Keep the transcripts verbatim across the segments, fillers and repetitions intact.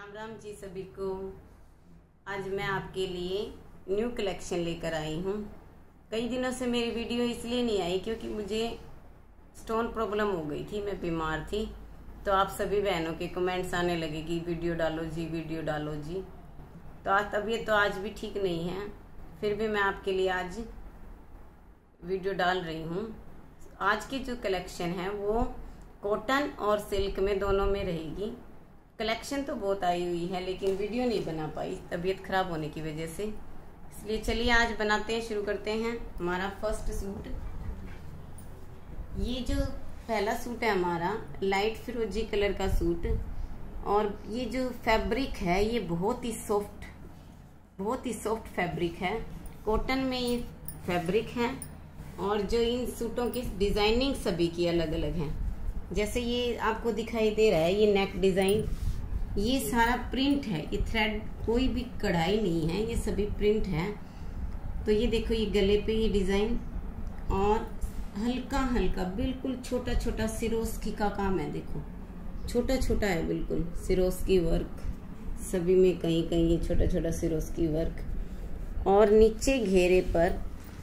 राम राम जी सभी को। आज मैं आपके लिए न्यू कलेक्शन लेकर आई हूँ। कई दिनों से मेरी वीडियो इसलिए नहीं आई क्योंकि मुझे स्टोन प्रॉब्लम हो गई थी, मैं बीमार थी। तो आप सभी बहनों के कमेंट्स आने लगे कि वीडियो डालो जी वीडियो डालो जी। तो आज तबीयत तो आज भी ठीक नहीं है, फिर भी मैं आपके लिए आज वीडियो डाल रही हूँ। आज की जो कलेक्शन है वो कॉटन और सिल्क में दोनों में रहेगी। कलेक्शन तो बहुत आई हुई है लेकिन वीडियो नहीं बना पाई तबीयत खराब होने की वजह से, इसलिए चलिए आज बनाते हैं, शुरू करते हैं हमारा फर्स्ट सूट। ये जो पहला सूट है हमारा लाइट फिरोजी कलर का सूट, और ये जो फैब्रिक है ये बहुत ही सॉफ्ट बहुत ही सॉफ्ट फैब्रिक है। कॉटन में ये फैब्रिक है और जो इन सूटों की डिजाइनिंग सभी की अलग अलग है। जैसे ये आपको दिखाई दे रहा है ये नेक डिजाइन, ये सारा प्रिंट है, ये थ्रेड कोई भी कढ़ाई नहीं है, ये सभी प्रिंट है। तो ये देखो ये गले पे ये डिजाइन और हल्का हल्का बिल्कुल छोटा छोटा सिरोस्की का काम है। देखो छोटा छोटा है बिल्कुल सिरोस्की वर्क, सभी में कहीं कहीं ये छोटा छोटा सिरोस्की वर्क। और नीचे घेरे पर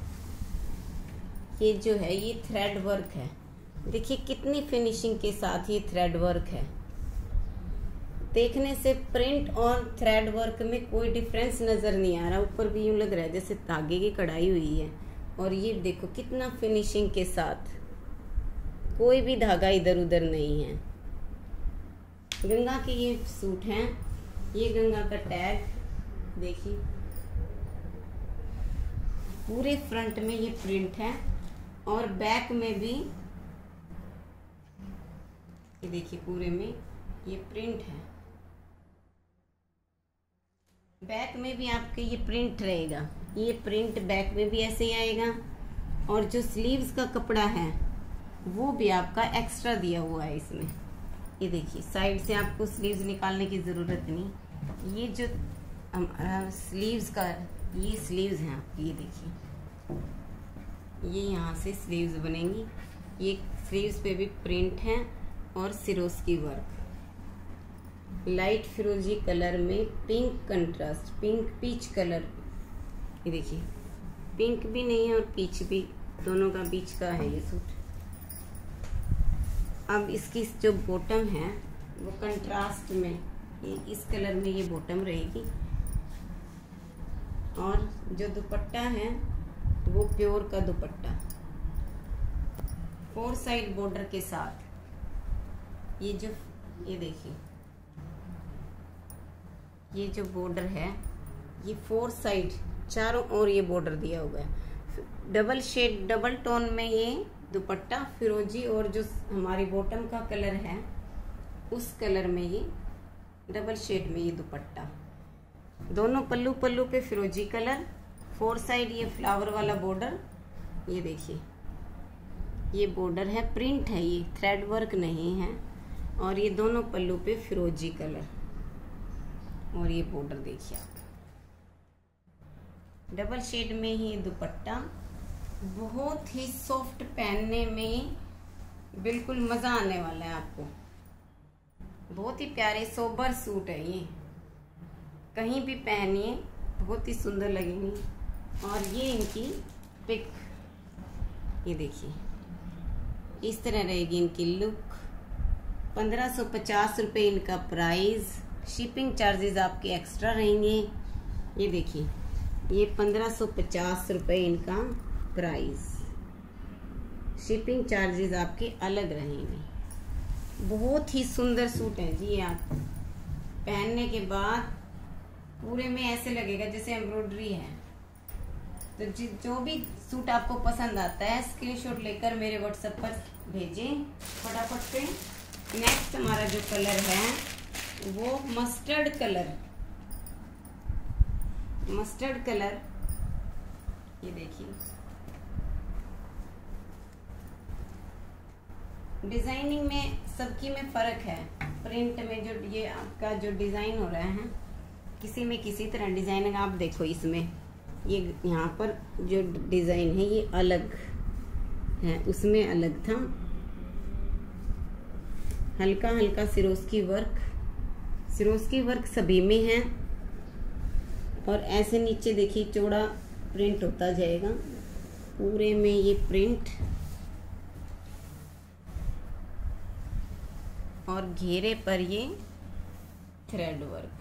ये जो है ये थ्रेड वर्क है। देखिए कितनी फिनिशिंग के साथ ये थ्रेड वर्क है। देखने से प्रिंट और थ्रेड वर्क में कोई डिफरेंस नजर नहीं आ रहा, ऊपर भी यूं लग रहा है जैसे धागे की कढ़ाई हुई है। और ये देखो कितना फिनिशिंग के साथ, कोई भी धागा इधर उधर नहीं है। गंगा के ये सूट हैं, ये गंगा का टैग देखिए, पूरे फ्रंट में ये प्रिंट है और बैक में भी ये देखिए पूरे में ये प्रिंट है। बैक में भी आपके ये प्रिंट रहेगा, ये प्रिंट बैक में भी ऐसे ही आएगा। और जो स्लीव्स का कपड़ा है वो भी आपका एक्स्ट्रा दिया हुआ है इसमें। ये देखिए साइड से आपको स्लीव्स निकालने की जरूरत नहीं। ये जो हमारा स्लीव्स का ये स्लीव्स हैं आपकी, ये देखिए ये यहाँ से स्लीव्स बनेंगी। ये स्लीव्स पे भी प्रिंट है और सिरोस्की वर्क। लाइट फिरोजी कलर में pink contrast, pink peach colour, ये देखिए पिंक भी नहीं है और पीच भी, दोनों का बीच का है ये सूट। अब इसकी जो बॉटम है वो कंट्रास्ट में, ये इस कलर में ये बॉटम रहेगी। और जो दुपट्टा है वो प्योर का दुपट्टा, फोर साइड बॉर्डर के साथ। ये जो ये देखिए ये जो बॉर्डर है ये फोर साइड चारों ओर ये बॉर्डर दिया हुआ है। डबल शेड डबल टोन में ये दुपट्टा फिरोजी, और जो हमारी बॉटम का कलर है उस कलर में ये डबल शेड में ये दुपट्टा। दोनों पल्लू पल्लू पे फिरोजी कलर, फोर साइड ये फ्लावर वाला बॉर्डर। ये देखिए ये बॉर्डर है, प्रिंट है, ये थ्रेड वर्क नहीं है। और ये दोनों पल्लू पे फिरोजी कलर और ये बॉर्डर देखिए आप, डबल शेड में ही दुपट्टा। बहुत ही सॉफ्ट, पहनने में बिल्कुल मजा आने वाला है आपको। बहुत ही प्यारे सोबर सूट है ये, कहीं भी पहनिए बहुत ही सुंदर लगेंगी। और ये इनकी पिक, ये देखिए इस तरह रहेगी इनकी लुक। पंद्रह सौ पचास रुपये इनका प्राइस, शिपिंग चार्जेस आपके एक्स्ट्रा रहेंगे। ये देखिए ये पंद्रह सौ पचास रुपये इनका प्राइस, शिपिंग चार्जेस आपके अलग रहेंगे। बहुत ही सुंदर सूट है जी। आप पहनने के बाद पूरे में ऐसे लगेगा जैसे एम्ब्रॉयडरी है। तो जो भी सूट आपको पसंद आता है स्क्रीनशॉट लेकर मेरे व्हाट्सएप पर भेजें फटाफट से। नेक्स्ट हमारा जो कलर है वो मस्टर्ड कलर, मस्टर्ड कलर ये देखिए डिजाइनिंग में सबकी में फर्क है। प्रिंट में जो ये आपका जो डिजाइन हो रहा है किसी में किसी तरह डिजाइनिंग, आप देखो इसमें ये यहाँ पर जो डिजाइन है ये अलग है, उसमें अलग था। हल्का हल्का सिरोस्की वर्क, सिरोस्की वर्क सभी में है और ऐसे नीचे देखिए चौड़ा प्रिंट होता जाएगा पूरे में ये प्रिंट और घेरे पर ये थ्रेड वर्क।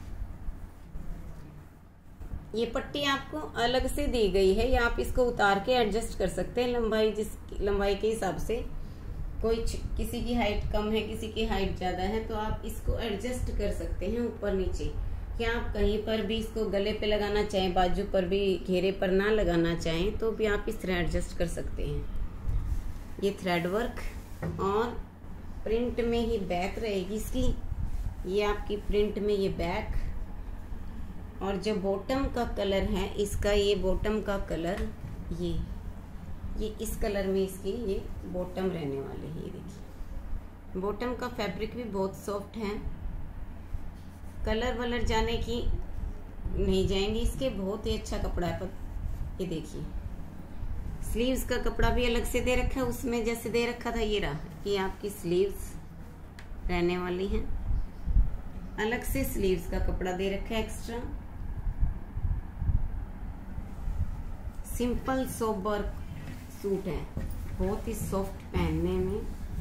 ये पट्टी आपको अलग से दी गई है या आप इसको उतार के एडजस्ट कर सकते हैं लंबाई जिस लंबाई के हिसाब से। कोई किसी की हाइट कम है किसी की हाइट ज़्यादा है तो आप इसको एडजस्ट कर सकते हैं ऊपर नीचे। या आप कहीं पर भी इसको गले पे लगाना चाहें बाजू पर भी घेरे पर ना लगाना चाहें तो भी आप इस तरह एडजस्ट कर सकते हैं। ये थ्रेड वर्क और प्रिंट में ही बैक रहेगी इसकी। ये आपकी प्रिंट में ये बैक और जो बॉटम का कलर है इसका ये बॉटम का कलर ये ये इस कलर में इसकी ये बॉटम रहने वाले हैं। ये देखिए बॉटम का फैब्रिक भी बहुत सॉफ्ट है। कलर वलर जाने की नहीं जाएंगे इसके। बहुत ही अच्छा कपड़ा है। पर ये देखिए स्लीव्स का कपड़ा भी अलग से दे रखा है। उसमें जैसे दे रखा था ये रहा कि आपकी स्लीव्स रहने वाली हैं। अलग से स्लीव्स का कपड़ा दे रखा है एक्स्ट्रा। सिंपल सोबर सूट है बहुत ही सॉफ्ट पहनने में।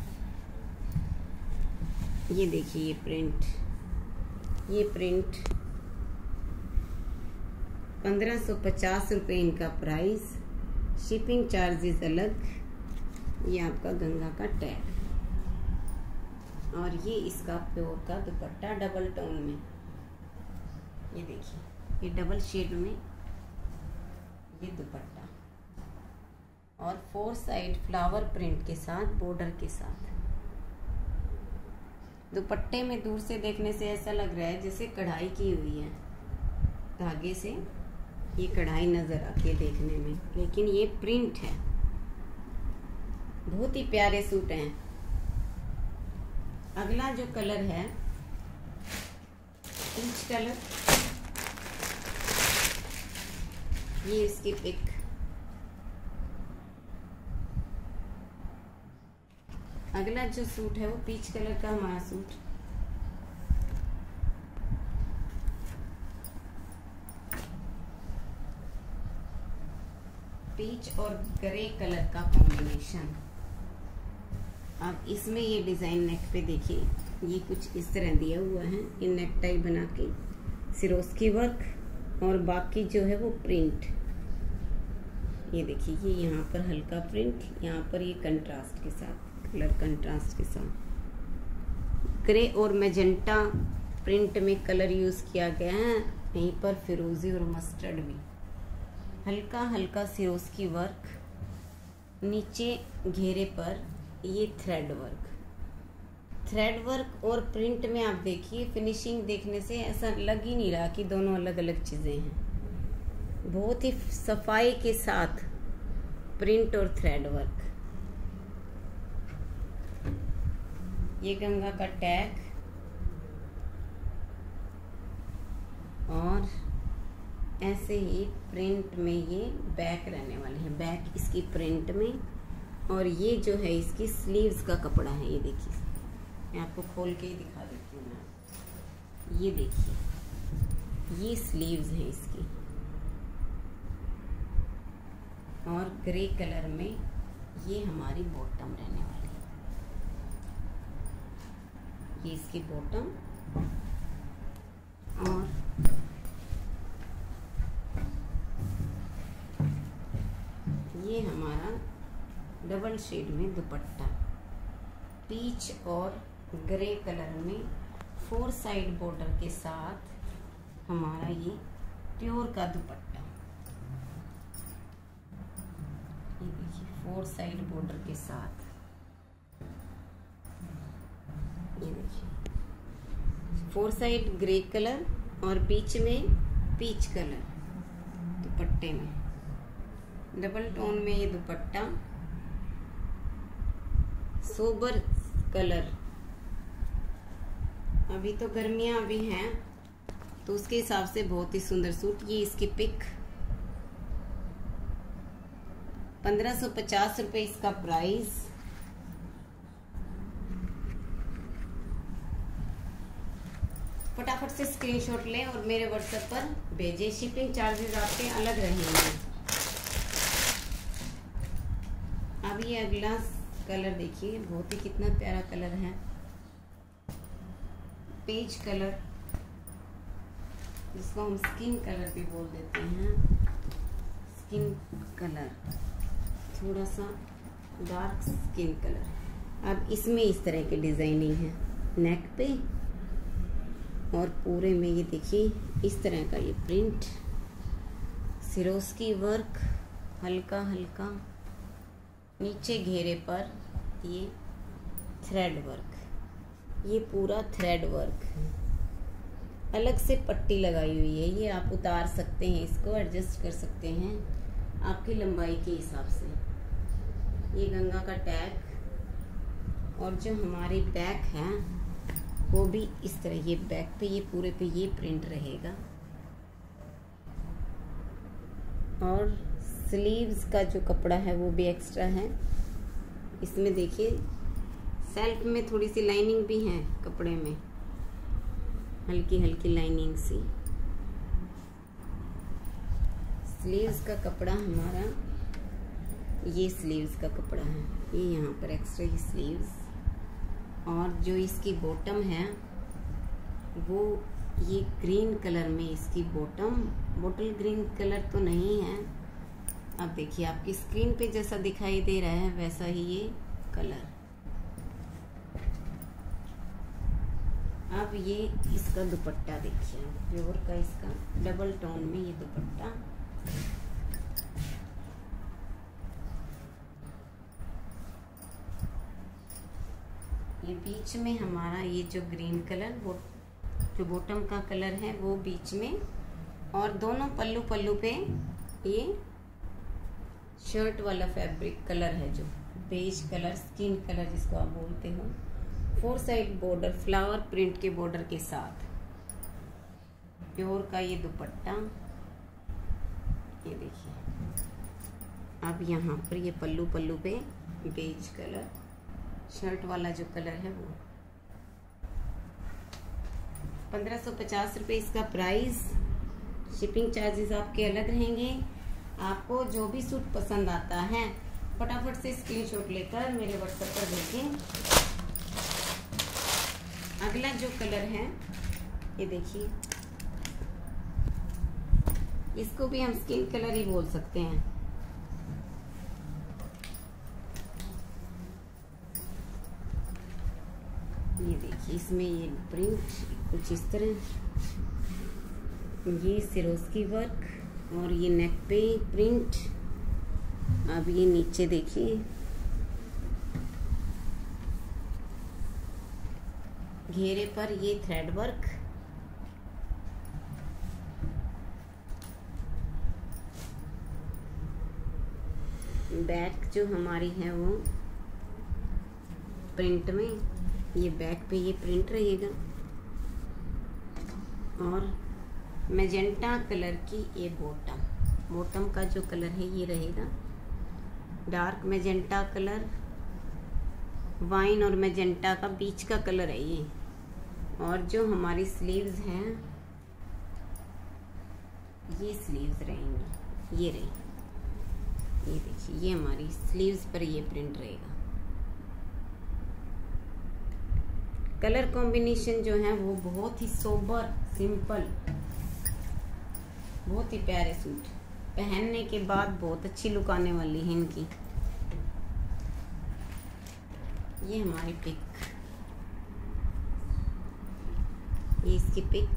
ये देखिए ये प्रिंट ये प्रिंट पंद्रह सौ पचास रुपये इनका प्राइस। शिपिंग चार्जेस अलग। ये आपका गंगा का टैग और ये इसका प्योर का दुपट्टा डबल टोन में। ये देखिए ये डबल शेड में ये दुपट्टा और फोर साइड फ्लावर प्रिंट के साथ बॉर्डर के साथ। दुपट्टे में दूर से देखने से ऐसा लग रहा है जैसे कढ़ाई की हुई है धागे से। ये कढ़ाई नजर आती है देखने में लेकिन ये प्रिंट है। बहुत ही प्यारे सूट हैं। अगला जो कलर है पीच कलर। ये इसकी पिक। अगला जो सूट है वो पीच कलर का हमारा सूट। पीच और ग्रे कलर का कॉम्बिनेशन। अब इसमें ये डिजाइन नेक पे देखिए ये कुछ इस तरह दिया हुआ है। ये नेक टाइप बना के सिरोस्की वर्क और बाकी जो है वो प्रिंट। ये देखिए ये यहाँ पर हल्का प्रिंट यहाँ पर ये कंट्रास्ट के साथ कलर कंट्रास्ट के साथ ग्रे और मैजेंटा प्रिंट में कलर यूज किया गया है। यहीं पर फिरोजी और मस्टर्ड भी हल्का हल्का सिरोस्की वर्क। नीचे घेरे पर ये थ्रेड वर्क। थ्रेड वर्क और प्रिंट में आप देखिए फिनिशिंग देखने से ऐसा लग ही नहीं रहा कि दोनों अलग अलग चीजें हैं। बहुत ही सफाई के साथ प्रिंट और थ्रेड वर्क। ये गंगा का टैग और ऐसे ही प्रिंट में ये बैक रहने वाले हैं। बैक इसकी प्रिंट में और ये जो है इसकी स्लीव्स का कपड़ा है। ये देखिए मैं आपको खोल के ही दिखा देती हूँ मैं। ये देखिए ये स्लीव्स हैं इसकी और ग्रे कलर में ये हमारी बॉटम रहने वाली है। ये इसकी बॉटम और ये हमारा डबल शेड में दुपट्टा पीच और ग्रे कलर में फोर साइड बॉर्डर के साथ हमारा ये प्योर का दुपट्टा। ये देखिए फोर साइड बॉर्डर के साथ। ये देखिए फोर साइड ग्रे कलर और बीच में पीच कलर दुपट्टे में डबल टोन में ये दुपट्टा सोबर कलर। अभी तो गर्मियां भी हैं तो उसके हिसाब से बहुत ही सुंदर सूट। ये इसकी पिक पंद्रह सौ पचास रुपये इसका प्राइस। फटाफट से स्क्रीनशॉट लें और मेरे व्हाट्सएप पर भेजें। शिपिंग चार्जेस आपके अलग रहेंगे। अब ये अगला कलर देखिए, बहुत ही कितना प्यारा कलर है, पेज कलर, जिसको हम स्किन कलर भी बोल देते हैं। स्किन कलर, थोड़ा सा डार्क स्किन कलर। अब इसमें इस तरह की डिजाइनिंग है नेक पे, और पूरे में ये देखिए इस तरह का ये प्रिंट, सिरोस्की वर्क, हल्का हल्का नीचे घेरे पर ये थ्रेड वर्क, ये पूरा थ्रेड वर्क है। अलग से पट्टी लगाई हुई है, ये आप उतार सकते हैं, इसको एडजस्ट कर सकते हैं आपकी लंबाई के हिसाब से। ये गंगा का टैग, और जो हमारी बैक है वो भी इस तरह, ये बैक पे ये पूरे पे ये प्रिंट रहेगा। और स्लीव्स का जो कपड़ा है वो भी एक्स्ट्रा है। इसमें देखिए सेल्फ में थोड़ी सी लाइनिंग भी है कपड़े में, हल्की हल्की लाइनिंग सी। स्लीव्स का कपड़ा हमारा, ये स्लीव्स का कपड़ा है, ये यहाँ पर एक्स्ट्रा ही स्लीव्स। और जो इसकी बॉटम है वो ये ग्रीन कलर में, इसकी बॉटम बोटल ग्रीन कलर तो नहीं है। अब देखिए आपकी स्क्रीन पे जैसा दिखाई दे रहा है वैसा ही ये कलर। अब ये इसका दुपट्टा देखिए, प्योर का इसका डबल टोन में ये दुपट्टा। ये बीच में हमारा ये जो ग्रीन कलर, वो जो बॉटम का कलर है वो बीच में, और दोनों पल्लू पल्लू पे ये शर्ट वाला फैब्रिक कलर है, जो बेज कलर, स्किन कलर जिसको आप बोलते हो। Four side border, flower print के बॉर्डर के साथ प्योर का ये दुपट्टा, ये देखिए। अब यहाँ पर ये पल्लू पल्लू पे बेज कलर, शर्ट वाला जो कलर है वो। पंद्रह सौ पचास रुपये इसका प्राइस। शिपिंग चार्जेस आपके अलग रहेंगे। आपको जो भी सूट पसंद आता है फटाफट से स्क्रीनशॉट लेकर मेरे व्हाट्सएप पर भेजें। अगला जो कलर है ये देखिए, इसको भी हम स्किन कलर ही बोल सकते हैं। ये देखिए इसमें ये प्रिंट कुछ इस तरह, ये सिरोस्की वर्क, और ये नेक पे प्रिंट। अब ये नीचे देखिए घेरे पर ये थ्रेड वर्क। बैक जो हमारी है वो प्रिंट में, ये बैक पे ये प्रिंट रहेगा। और मैजेंटा कलर की ये बॉटम, बॉटम का जो कलर है ये रहेगा डार्क मैजेंटा कलर, वाइन और मैजेंटा का बीच का कलर है ये। और जो हमारी स्लीव्स हैं ये स्लीव्स रहेंगी, ये रही, ये देखिए ये हमारी स्लीव्स पर ये प्रिंट रहेगा। कलर कॉम्बिनेशन जो है वो बहुत ही सोबर, सिंपल, बहुत ही प्यारे सूट, पहनने के बाद बहुत अच्छी लुक आने वाली है इनकी। ये हमारी पिक, ये इसकी पिक।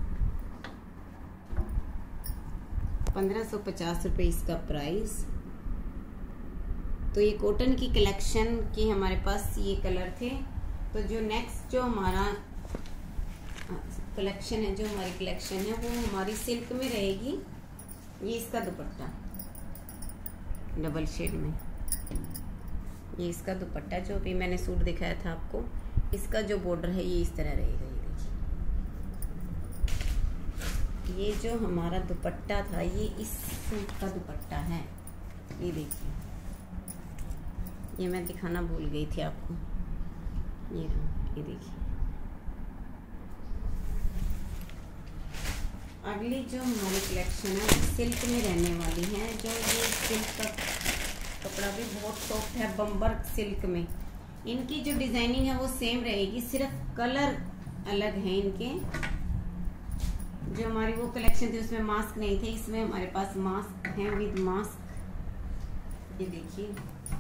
पंद्रह सौ पचास रुपये इसका प्राइस। तो ये कॉटन की कलेक्शन की हमारे पास ये कलर थे। तो जो नेक्स्ट जो हमारा कलेक्शन है, जो हमारी कलेक्शन है वो हमारी सिल्क में रहेगी। ये इसका दुपट्टा डबल शेड में, ये इसका दुपट्टा जो भी मैंने सूट दिखाया था आपको, इसका जो बॉर्डर है ये इस तरह रहेगा। ये देखिए, ये जो हमारा दुपट्टा था ये इस सूट का दुपट्टा है। ये देखिए, ये मैं दिखाना भूल गई थी आपको। ये ये देखिए, अगली जो हमारी कलेक्शन है सिल्क में रहने वाली है। जो ये सिल्क का कपड़ा भी बहुत सॉफ्ट है, बम्बर सिल्क में। इनकी जो डिजाइनिंग है वो सेम रहेगी, सिर्फ कलर अलग है इनके। जो हमारी वो कलेक्शन थी उसमें मास्क नहीं थे, इसमें हमारे पास मास्क हैं विद मास्क। ये देखिए,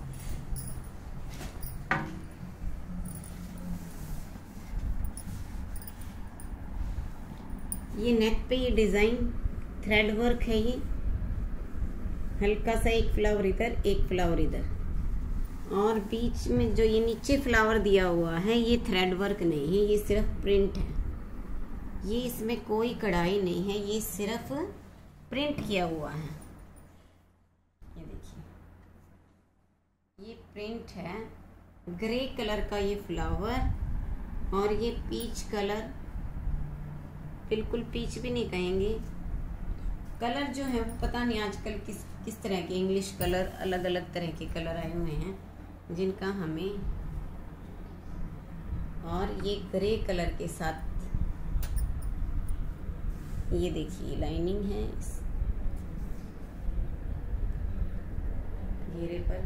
ये नेक पे ये डिजाइन थ्रेड वर्क है। ये हल्का सा एक फ्लावर इधर एक फ्लावर इधर, और बीच में जो ये नीचे फ्लावर दिया हुआ है ये थ्रेड वर्क नहीं है, ये सिर्फ प्रिंट है। ये इसमें कोई कढ़ाई नहीं है, ये सिर्फ प्रिंट किया हुआ है। ये देखिए, ये प्रिंट है। ग्रे कलर का ये फ्लावर और ये पीच कलर, बिल्कुल पीच भी नहीं कहेंगे। कलर जो है पता नहीं आजकल किस किस तरह के इंग्लिश कलर, अलग अलग तरह के कलर आए हुए हैं जिनका हमें, और ये ग्रे कलर के साथ ये देखिए लाइनिंग है इस घेरे पर।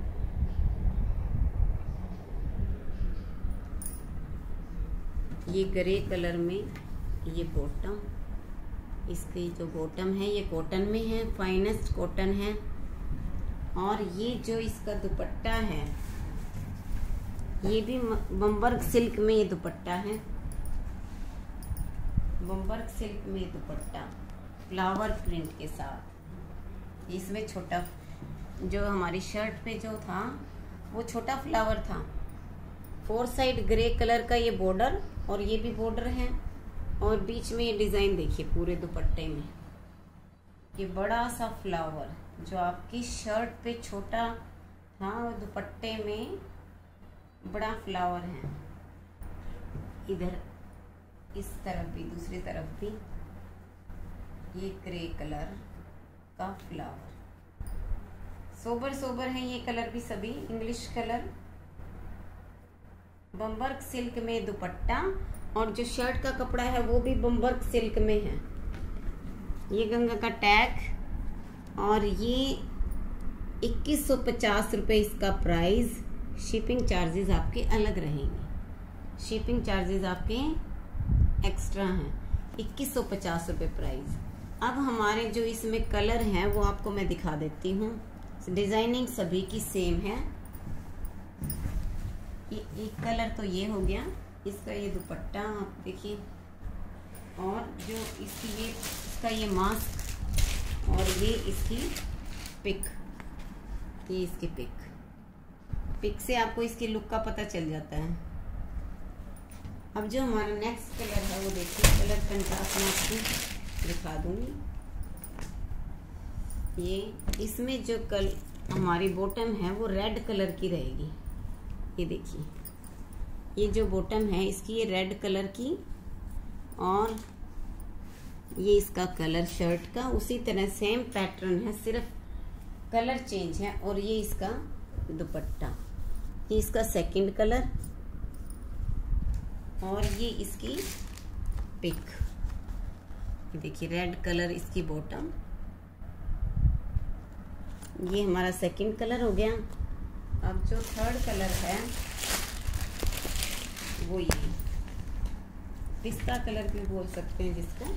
ये ग्रे कलर में ये बॉटम, इसकी जो बॉटम है ये कॉटन में है, फाइनेस्ट कॉटन है। और ये जो इसका दुपट्टा है ये भी बम्बर्ग सिल्क में ये दुपट्टा है। बम्बर्ग सिल्क में दुपट्टा फ्लावर प्रिंट के साथ। इसमें छोटा जो हमारी शर्ट पे जो था वो छोटा फ्लावर था। फोर साइड ग्रे कलर का ये बॉर्डर, और ये भी बॉर्डर है, और बीच में ये डिजाइन देखिए पूरे दुपट्टे में ये बड़ा सा फ्लावर जो आपकी शर्ट पे छोटा था, और दुपट्टे में बड़ा फ्लावर है। इधर इस तरफ भी, दूसरी तरफ भी ये ग्रे कलर का फ्लावर। सोबर सोबर है ये कलर भी, सभी इंग्लिश कलर। बम्बर्ग सिल्क में दुपट्टा, और जो शर्ट का कपड़ा है वो भी बम्बर्ग सिल्क में है। ये गंगा का टैग, और ये इक्कीस सौ पचास रुपये इसका प्राइस। शिपिंग चार्जेस आपके अलग रहेंगे, शिपिंग चार्जेस आपके एक्स्ट्रा हैं। इक्कीस सौ पचास रुपये प्राइस। अब हमारे जो इसमें कलर हैं वो आपको मैं दिखा देती हूँ। डिजाइनिंग सभी की सेम है। ये एक कलर तो ये हो गया, इसका ये दुपट्टा आप देखिए, और जो इसकी ये इसका ये मास्क, और ये इसकी पिक, ये इसकी पिक पिक से आपको इसकी लुक का पता चल जाता है। अब जो हमारा नेक्स्ट कलर है वो देखिए, कलर कंट्रास्ट मैं आपको दिखा दूंगी। ये इसमें जो कल हमारी बॉटम है वो रेड कलर की रहेगी। ये देखिए, ये जो बॉटम है इसकी ये रेड कलर की, और ये इसका कलर शर्ट का उसी तरह सेम पैटर्न है, सिर्फ कलर चेंज है। और ये इसका दुपट्टा, ये इसका सेकंड कलर, और ये इसकी पिक। ये देखिए रेड कलर इसकी बॉटम, ये हमारा सेकंड कलर हो गया। अब जो थर्ड कलर है वो ये पिस्ता कलर भी बोल सकते हैं जिसको।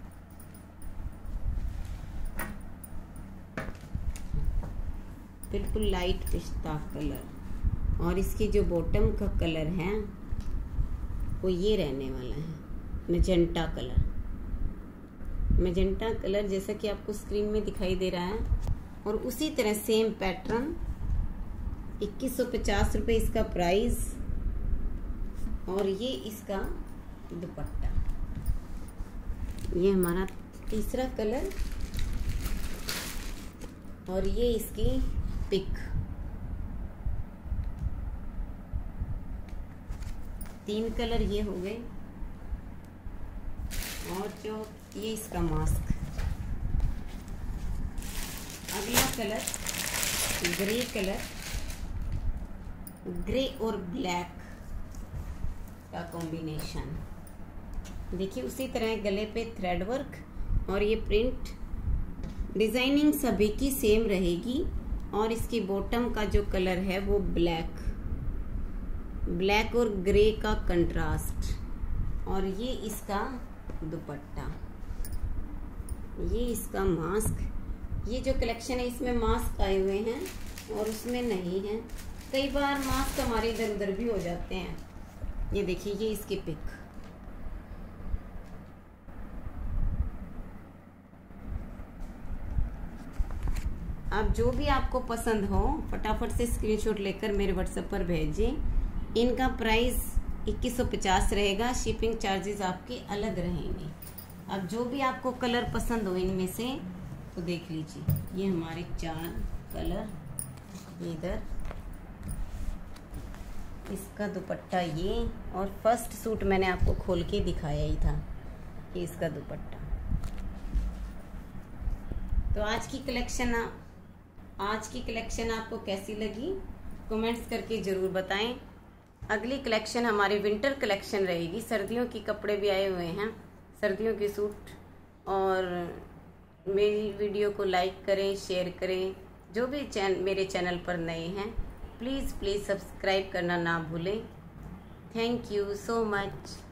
बिल्कुल लाइट पिस्ता कलर, और इसकी जो बॉटम का कलर है वो ये रहने वाला है, मैजेंटा कलर। मैजेंटा कलर जैसा कि आपको स्क्रीन में दिखाई दे रहा है, और उसी तरह सेम पैटर्न। इक्कीस सौ पचास रुपये इसका प्राइस, और ये इसका दुपट्टा। ये हमारा तीसरा कलर, और ये इसकी पिक। तीन कलर ये हो गए, और जो ये इसका मास्क। अगला कलर ग्रे कलर, ग्रे और ब्लैक का कॉम्बिनेशन। देखिए उसी तरह गले पे थ्रेड वर्क, और ये प्रिंट डिजाइनिंग सभी की सेम रहेगी। और इसकी बॉटम का जो कलर है वो ब्लैक ब्लैक और ग्रे का कंट्रास्ट। और ये इसका दुपट्टा, ये इसका मास्क। ये जो कलेक्शन है इसमें मास्क आए हुए हैं और उसमें नहीं है। कई बार मास्क हमारे इधर उधर भी हो जाते हैं। ये देखिए, ये इसकी पिक। अब जो भी आपको पसंद हो फटाफट से स्क्रीनशॉट लेकर मेरे व्हाट्सएप पर भेजें। इनका प्राइस इक्कीस सौ पचास रहेगा, शिपिंग चार्जेस आपके अलग रहेंगे। अब जो भी आपको कलर पसंद हो इनमें से तो देख लीजिए। ये हमारे चार कलर, इधर इसका दुपट्टा ये, और फर्स्ट सूट मैंने आपको खोल के दिखाया ही था, ये इसका दुपट्टा। तो आज की कलेक्शन आज की कलेक्शन आपको कैसी लगी कमेंट्स करके ज़रूर बताएं। अगली कलेक्शन हमारी विंटर कलेक्शन रहेगी। सर्दियों के कपड़े भी आए हुए हैं, सर्दियों के सूट। और मेरी वीडियो को लाइक करें, शेयर करें। जो भी चैन मेरे चैनल पर नए हैं प्लीज़ प्लीज़ सब्सक्राइब करना ना भूलें। Thank you so much.